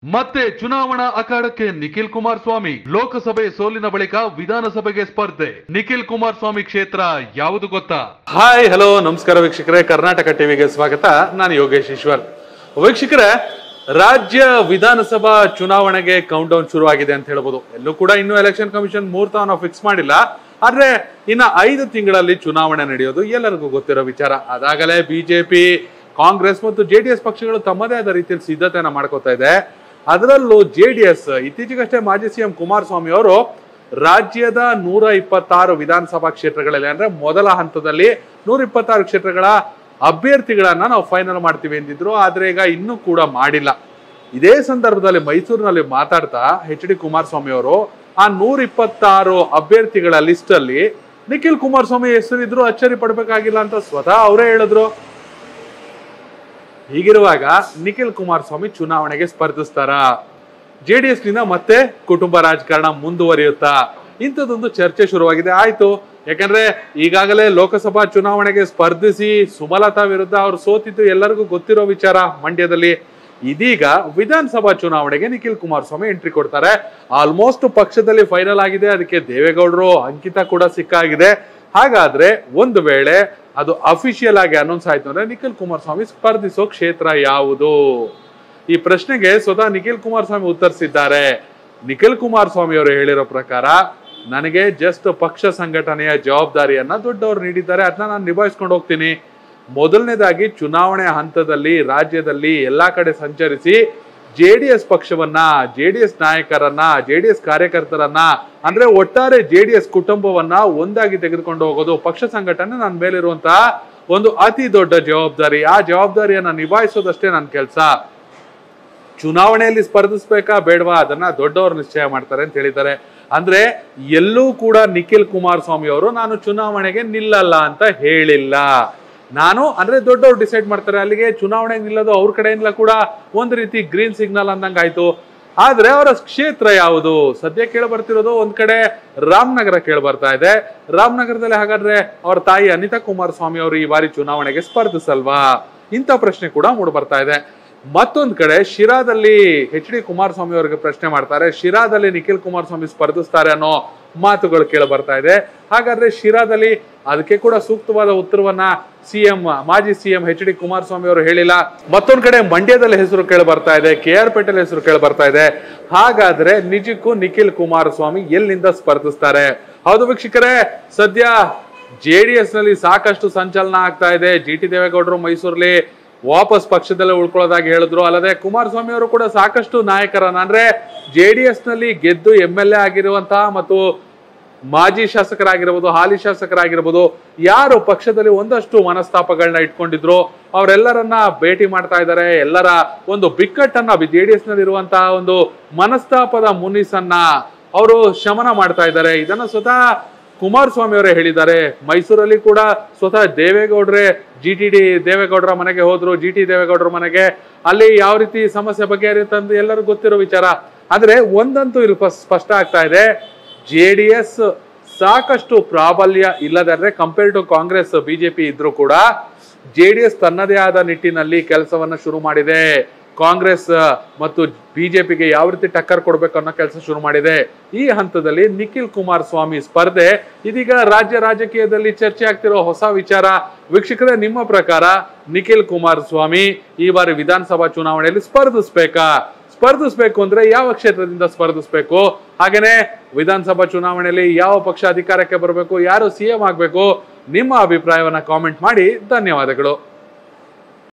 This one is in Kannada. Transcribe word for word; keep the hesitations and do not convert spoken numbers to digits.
ಮತ್ತೆ ಚುನಾವಣಾ ಅಖಾಡಕ್ಕೆ ನಿಖಿಲ್ ಕುಮಾರಸ್ವಾಮಿ. ಲೋಕಸಭೆ ಸೋಲಿನ ಬಳಿಕ ವಿಧಾನಸಭೆಗೆ ಸ್ಪರ್ಧೆ. ನಿಖಿಲ್ ಕುಮಾರಸ್ವಾಮಿ ಕ್ಷೇತ್ರ ಯಾವುದು ಗೊತ್ತಾ? ಹಾಯ್ ಹಲೋ ನಮಸ್ಕಾರ ವೀಕ್ಷಕರೇ, ಕರ್ನಾಟಕ ಟಿವಿಗೆ ಸ್ವಾಗತ. ನಾನು ಯೋಗೇಶ್ ಈಶ್ವರ್. ವೀಕ್ಷಕರೇ, ರಾಜ್ಯ ವಿಧಾನಸಭಾ ಚುನಾವಣೆಗೆ ಕೌಂಟ್ ಡೌನ್ ಶುರು ಆಗಿದೆ ಅಂತ ಹೇಳ್ಬೋದು. ಎಲ್ಲೂ ಕೂಡ ಇನ್ನು ಎಲೆಕ್ಷನ್ ಕಮಿಷನ್ ಮುಹೂರ್ತವನ್ನು ಫಿಕ್ಸ್ ಮಾಡಿಲ್ಲ. ಆದ್ರೆ ಇನ್ನ ಐದು ತಿಂಗಳಲ್ಲಿ ಚುನಾವಣೆ ನಡೆಯೋದು ಎಲ್ಲರಿಗೂ ಗೊತ್ತಿರೋ ವಿಚಾರ. ಅದಾಗಲೇ ಬಿಜೆಪಿ, ಕಾಂಗ್ರೆಸ್ ಮತ್ತು ಜೆಡಿಎಸ್ ಪಕ್ಷಗಳು ತಮ್ಮದೇ ಆದ ರೀತಿಯಲ್ಲಿ ಸಿದ್ಧತೆಯನ್ನ ಮಾಡ್ಕೋತಾ ಇದೆ. ಅದರಲ್ಲೂ ಜೆಡಿಎಸ್ ಇತ್ತೀಚೆಗಷ್ಟೇ ಮಾಜಿ ಸಿಎಂ ಕುಮಾರಸ್ವಾಮಿ ಅವರು ರಾಜ್ಯದ ನೂರ ಇಪ್ಪತ್ತಾರು ವಿಧಾನಸಭಾ ಕ್ಷೇತ್ರಗಳಲ್ಲಿ ಅಂದ್ರೆ ಮೊದಲ ಹಂತದಲ್ಲಿ ನೂರ ಇಪ್ಪತ್ತಾರು ಕ್ಷೇತ್ರಗಳ ಅಭ್ಯರ್ಥಿಗಳನ್ನ ನಾವು ಫೈನಲ್ ಮಾಡ್ತೀವಿ ಎಂದಿದ್ರು. ಆದ್ರೆ ಈಗ ಇನ್ನೂ ಕೂಡ ಮಾಡಿಲ್ಲ. ಇದೇ ಸಂದರ್ಭದಲ್ಲಿ ಮೈಸೂರಿನಲ್ಲಿ ಮಾತಾಡ್ತಾ ಎಚ್ ಡಿ ಕುಮಾರಸ್ವಾಮಿ ಅವರು ಆ ನೂರ ಇಪ್ಪತ್ತಾರು ಅಭ್ಯರ್ಥಿಗಳ ಲಿಸ್ಟ್ ಅಲ್ಲಿ ನಿಖಿಲ್ ಕುಮಾರಸ್ವಾಮಿ ಹೆಸರಿದ್ರು ಅಚ್ಚರಿ ಪಡ್ಬೇಕಾಗಿಲ್ಲ ಅಂತ ಸ್ವತಃ ಅವರೇ ಹೇಳಿದ್ರು. ಹೀಗಿರುವಾಗ ನಿಖಿಲ್ ಕುಮಾರಸ್ವಾಮಿ ಚುನಾವಣೆಗೆ ಸ್ಪರ್ಧಿಸ್ತಾರ? ಜೆಡಿಎಸ್ ನಿಂದ ಮತ್ತೆ ಕುಟುಂಬ ರಾಜಕಾರಣ ಮುಂದುವರಿಯುತ್ತಾ? ಇಂಥದ್ದೊಂದು ಚರ್ಚೆ ಶುರುವಾಗಿದೆ. ಆಯ್ತು, ಯಾಕಂದ್ರೆ ಈಗಾಗಲೇ ಲೋಕಸಭಾ ಚುನಾವಣೆಗೆ ಸ್ಪರ್ಧಿಸಿ ಸುಮಲತಾ ವಿರುದ್ಧ ಅವ್ರು ಸೋತಿದ್ದು ಎಲ್ಲರಿಗೂ ಗೊತ್ತಿರೋ ವಿಚಾರ ಮಂಡ್ಯದಲ್ಲಿ. ಇದೀಗ ವಿಧಾನಸಭಾ ಚುನಾವಣೆಗೆ ನಿಖಿಲ್ ಕುಮಾರಸ್ವಾಮಿ ಎಂಟ್ರಿ ಕೊಡ್ತಾರೆ. ಆಲ್ಮೋಸ್ಟ್ ಪಕ್ಷದಲ್ಲಿ ಫೈನಲ್ ಆಗಿದೆ. ಅದಕ್ಕೆ ದೇವೇಗೌಡರು ಅಂಕಿತ ಕೂಡ ಸಿಕ್ಕಾಗಿದೆ. ಹಾಗಾದ್ರೆ ಒಂದು ವೇಳೆ ಅದು ಅಫಿಷಿಯಲ್ ಆಗಿ ಅನೌನ್ಸ್ ಆಯ್ತು ಅಂದ್ರೆ ನಿಖಿಲ್ ಕುಮಾರಸ್ವಾಮಿ ಸ್ಪರ್ಧಿಸೋ ಕ್ಷೇತ್ರ ಯಾವುದು? ಈ ಪ್ರಶ್ನೆಗೆ ಸ್ವತಃ ನಿಖಿಲ್ ಕುಮಾರಸ್ವಾಮಿ ಉತ್ತರಿಸಿದ್ದಾರೆ. ನಿಖಿಲ್ ಕುಮಾರಸ್ವಾಮಿ ಅವರು ಹೇಳಿರೋ ಪ್ರಕಾರ, ನನಗೆ ಜಸ್ಟ್ ಪಕ್ಷ ಸಂಘಟನೆಯ ಜವಾಬ್ದಾರಿಯನ್ನ ದೊಡ್ಡವರು ನೀಡಿದ್ದಾರೆ, ಅದನ್ನ ನಾನು ನಿಭಾಯಿಸ್ಕೊಂಡು ಹೋಗ್ತೀನಿ. ಮೊದಲನೇದಾಗಿ ಚುನಾವಣೆ ಹಂತದಲ್ಲಿ ರಾಜ್ಯದಲ್ಲಿ ಎಲ್ಲಾ ಕಡೆ ಸಂಚರಿಸಿ ಜೆಡಿಎಸ್ ಪಕ್ಷವನ್ನ, ಜೆಡಿಎಸ್ ನಾಯಕರನ್ನ, ಜೆಡಿಎಸ್ ಕಾರ್ಯಕರ್ತರನ್ನ ಅಂದ್ರೆ ಒಟ್ಟಾರೆ ಜೆಡಿಎಸ್ ಕುಟುಂಬವನ್ನ ಒಂದಾಗಿ ತೆಗೆದುಕೊಂಡು ಹೋಗೋದು, ಪಕ್ಷ ಸಂಘಟನೆ ನನ್ನ ಮೇಲಿರುವಂತಹ ಒಂದು ಅತಿ ದೊಡ್ಡ ಜವಾಬ್ದಾರಿ. ಆ ಜವಾಬ್ದಾರಿಯನ್ನ ನಿಭಾಯಿಸೋದಷ್ಟೇ ನನ್ನ ಕೆಲಸ. ಚುನಾವಣೆಯಲ್ಲಿ ಸ್ಪರ್ಧಿಸ್ಬೇಕಾ ಬೇಡವಾ ಅದನ್ನ ದೊಡ್ಡವರು ನಿಶ್ಚಯ ಮಾಡ್ತಾರೆ ಅಂತ ಹೇಳಿದ್ದಾರೆ. ಅಂದ್ರೆ ಎಲ್ಲೂ ಕೂಡ ನಿಖಿಲ್ ಕುಮಾರಸ್ವಾಮಿ ಅವರು ನಾನು ಚುನಾವಣೆಗೆ ನಿಲ್ಲಲ್ಲ ಅಂತ ಹೇಳಿಲ್ಲ. ನಾನು ಅಂದ್ರೆ ದೊಡ್ಡವರು ಡಿಸೈಡ್ ಮಾಡ್ತಾರೆ. ಅಲ್ಲಿಗೆ ಚುನಾವಣೆ ನಿಲ್ಲೋದು ಅವ್ರ ಕಡೆಯಿಂದ ಕೂಡ ಒಂದು ರೀತಿ ಗ್ರೀನ್ ಸಿಗ್ನಲ್ ಅಂದಂಗ ಆಯ್ತು. ಆದ್ರೆ ಅವರ ಕ್ಷೇತ್ರ ಯಾವುದು? ಸದ್ಯ ಕೇಳ ಬರ್ತಿರೋದು ಒಂದ್ ಕಡೆ ರಾಮನಗರ ಕೇಳ ಬರ್ತಾ ಇದೆ. ರಾಮನಗರದಲ್ಲಿ ಹಾಗಾದ್ರೆ ಅವ್ರ ತಾಯಿ ಅನಿತಾ ಕುಮಾರಸ್ವಾಮಿ ಅವರು ಈ ಬಾರಿ ಚುನಾವಣೆಗೆ ಸ್ಪರ್ಧಿಸಲ್ವಾ? ಇಂಥ ಪ್ರಶ್ನೆ ಕೂಡ ಮೂಡ್ ಬರ್ತಾ ಇದೆ. ಮತ್ತೊಂದ್ ಕಡೆ ಶಿರಾದಲ್ಲಿ ಎಚ್ ಡಿ ಕುಮಾರಸ್ವಾಮಿ ಅವರಿಗೆ ಪ್ರಶ್ನೆ ಮಾಡ್ತಾರೆ. ಶಿರಾದಲ್ಲಿ ನಿಖಿಲ್ ಕುಮಾರಸ್ವಾಮಿ ಸ್ಪರ್ಧಿಸ್ತಾರೆ ಅನ್ನೋ ಮಾತುಗಳು ಕೇಳ ಬರ್ತಾ ಇದೆ. ಹಾಗಾದ್ರೆ ಶಿರಾದಲ್ಲಿ ಅದಕ್ಕೆ ಕೂಡ ಸೂಕ್ತವಾದ ಉತ್ತರವನ್ನ ಸಿಎಂ ಮಾಜಿ ಸಿಎಂ ಎಚ್ ಡಿ ಕುಮಾರಸ್ವಾಮಿ ಅವರು ಹೇಳಿಲ್ಲ. ಮತ್ತೊಂದ್ ಕಡೆ ಮಂಡ್ಯದಲ್ಲಿ ಹೆಸರು ಕೇಳ ಬರ್ತಾ ಇದೆ, ಕೆ ಆರ್ ಪೇಟೆಲ್ ಹೆಸರು ಕೇಳ ಬರ್ತಾ ಇದೆ. ಹಾಗಾದ್ರೆ ನಿಜಕ್ಕೂ ನಿಖಿಲ್ ಕುಮಾರಸ್ವಾಮಿ ಎಲ್ಲಿಂದ ಸ್ಪರ್ಧಿಸ್ತಾರೆ? ಹೌದು ವೀಕ್ಷಕರೇ, ಸದ್ಯ ಜೆಡಿಎಸ್ ನಲ್ಲಿ ಸಾಕಷ್ಟು ಸಂಚಲನ ಆಗ್ತಾ ಇದೆ. ಜಿ ಟಿ ದೇವೇಗೌಡರು ಮೈಸೂರಲ್ಲಿ ವಾಪಸ್ ಪಕ್ಷದಲ್ಲೇ ಉಳ್ಕೊಳ್ಳೋದಾಗಿ ಹೇಳಿದ್ರು. ಅಲ್ಲದೆ ಕುಮಾರಸ್ವಾಮಿ ಅವರು ಕೂಡ ಸಾಕಷ್ಟು ನಾಯಕರನ್ನ ಅಂದ್ರೆ ಜೆಡಿಎಸ್ ನಲ್ಲಿ ಗೆದ್ದು ಎಂ ಎಲ್ ಎ ಆಗಿರುವಂತಹ ಮತ್ತು ಮಾಜಿ ಶಾಸಕರಾಗಿರ್ಬೋದು, ಹಾಲಿ ಶಾಸಕರಾಗಿರ್ಬೋದು, ಯಾರು ಪಕ್ಷದಲ್ಲಿ ಒಂದಷ್ಟು ಮನಸ್ತಾಪಗಳನ್ನ ಇಟ್ಕೊಂಡಿದ್ರು ಅವರೆಲ್ಲರನ್ನ ಭೇಟಿ ಮಾಡ್ತಾ ಇದ್ದಾರೆ. ಎಲ್ಲರ ಒಂದು ಬಿಕ್ಕಟ್ಟನ್ನ ಜೆಡಿಎಸ್ ನಲ್ಲಿ ಇರುವಂತಹ ಒಂದು ಮನಸ್ತಾಪದ ಮುನಿಸನ್ನ ಅವರು ಶಮನ ಮಾಡ್ತಾ ಇದ್ದಾರೆ. ಇದನ್ನ ಸ್ವತಃ ಕುಮಾರಸ್ವಾಮಿ ಅವರೇ ಹೇಳಿದ್ದಾರೆ. ಮೈಸೂರಲ್ಲಿ ಕೂಡ ಸ್ವತಃ ದೇವೇಗೌಡ್ರೆ ಜಿ ಟಿ ಡಿ ದೇವೇಗೌಡರ ಮನೆಗೆ ಹೋದ್ರು. ಜಿ ಟಿ ದೇವೇಗೌಡರ ಮನೆಗೆ ಅಲ್ಲಿ ಯಾವ ರೀತಿ ಸಮಸ್ಯೆ ಬಗೆಹರಿಯುತ್ತೆ ಅಂತ ಎಲ್ಲರಿಗೂ ಗೊತ್ತಿರೋ ವಿಚಾರ. ಆದ್ರೆ ಒಂದಂತೂ ಇಲ್ಲಿ ಸ್ಪಷ್ಟ ಆಗ್ತಾ ಇದೆ, ಜೆ ಡಿ ಎಸ್ ಸಾಕಷ್ಟು ಪ್ರಾಬಲ್ಯ ಇಲ್ಲದ್ರೆ ಕಂಪೇರ್ ಟು ಕಾಂಗ್ರೆಸ್ ಬಿಜೆಪಿ ಇದ್ರೂ ಕೂಡ ಜೆ ಡಿ ಎಸ್ ತನ್ನದೇ ಆದ ನಿಟ್ಟಿನಲ್ಲಿ ಕೆಲಸವನ್ನ ಶುರು ಮಾಡಿದೆ. ಕಾಂಗ್ರೆಸ್ ಮತ್ತು ಬಿಜೆಪಿಗೆ ಯಾವ ರೀತಿ ಟಕ್ಕರ್ ಕೊಡ್ಬೇಕು ಅನ್ನೋ ಕೆಲಸ ಶುರು ಮಾಡಿದೆ. ಈ ಹಂತದಲ್ಲಿ ನಿಖಿಲ್ ಕುಮಾರಸ್ವಾಮಿ ಸ್ಪರ್ಧೆ ಇದೀಗ ರಾಜ್ಯ ರಾಜಕೀಯದಲ್ಲಿ ಚರ್ಚೆ ಆಗ್ತಿರೋ ಹೊಸ ವಿಚಾರ. ವೀಕ್ಷಕರೇ, ನಿಮ್ಮ ಪ್ರಕಾರ ನಿಖಿಲ್ ಕುಮಾರಸ್ವಾಮಿ ಈ ಬಾರಿ ವಿಧಾನಸಭಾ ಚುನಾವಣೆಯಲ್ಲಿ ಸ್ಪರ್ಧಿಸ್ಬೇಕಾ? ಸ್ಪರ್ಧಿಸ್ಬೇಕು ಅಂದ್ರೆ ಯಾವ ಕ್ಷೇತ್ರದಿಂದ ಸ್ಪರ್ಧಿಸ್ಬೇಕು? ಹಾಗೇನೆ ವಿಧಾನಸಭಾ ಚುನಾವಣೆಯಲ್ಲಿ ಯಾವ ಪಕ್ಷ ಅಧಿಕಾರಕ್ಕೆ ಬರಬೇಕು, ಯಾರು ಸಿಎಂ ಆಗ್ಬೇಕು? ನಿಮ್ಮ ಅಭಿಪ್ರಾಯವನ್ನ ಕಾಮೆಂಟ್ ಮಾಡಿ. ಧನ್ಯವಾದಗಳು.